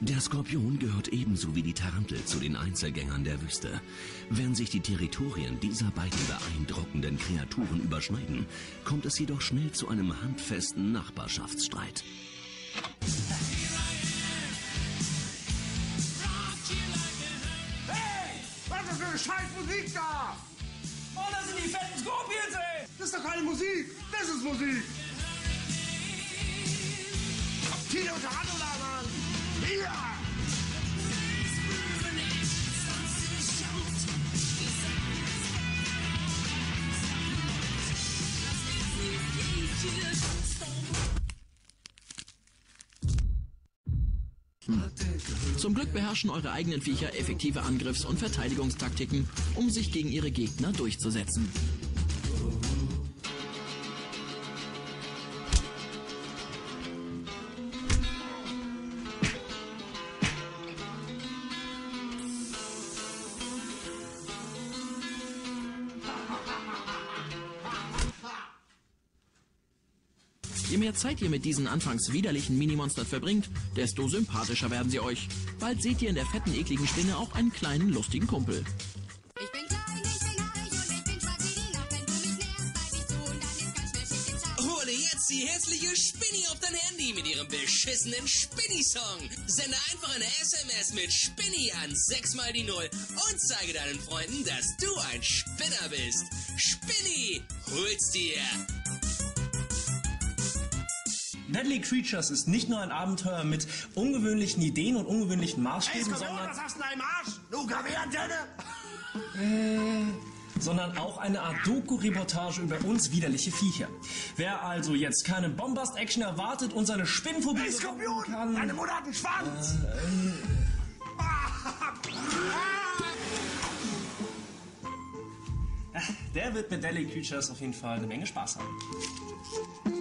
Der Skorpion gehört ebenso wie die Tarantel zu den Einzelgängern der Wüste. Wenn sich die Territorien dieser beiden beeindruckenden Kreaturen überschneiden, kommt es jedoch schnell zu einem handfesten Nachbarschaftsstreit. Hey! Was ist das für eine scheiß Musik da? Oh, das sind die fetten Scorpions, ey! Das ist doch keine Musik! Das ist Musik! Tino Tarantula, Mann! Hier! Zum Glück beherrschen eure eigenen Viecher effektive Angriffs- und Verteidigungstaktiken, um sich gegen ihre Gegner durchzusetzen. Je mehr Zeit ihr mit diesen anfangs widerlichen Minimonstern verbringt, desto sympathischer werden sie euch. Bald seht ihr in der fetten, ekligen Spinne auch einen kleinen, lustigen Kumpel. Ich bin klein, ich bin haarig und ich bin schwarz wie die Nacht. Wenn du mich näherst, beiß ich zu und dann ist ganz schnell Schiff im Schacht. Hole jetzt die hässliche Spinni auf dein Handy mit ihrem beschissenen Spinni-Song. Sende einfach eine SMS mit Spinni an 6 mal die 0 und zeige deinen Freunden, dass du ein Spinner bist. Spinni, hol's dir! Deadly Creatures ist nicht nur ein Abenteuer mit ungewöhnlichen Ideen und ungewöhnlichen Maßstäben, was hast du da im Arsch? UKW-Antenne? sondern auch eine Art Doku-Reportage über uns widerliche Viecher. Wer also jetzt keine Bombast-Action erwartet und seine Spinnenphobie Hey, Skorpion! kann... Deine Mutter hat einen Schwanz! Der wird mit Deadly Creatures auf jeden Fall eine Menge Spaß haben.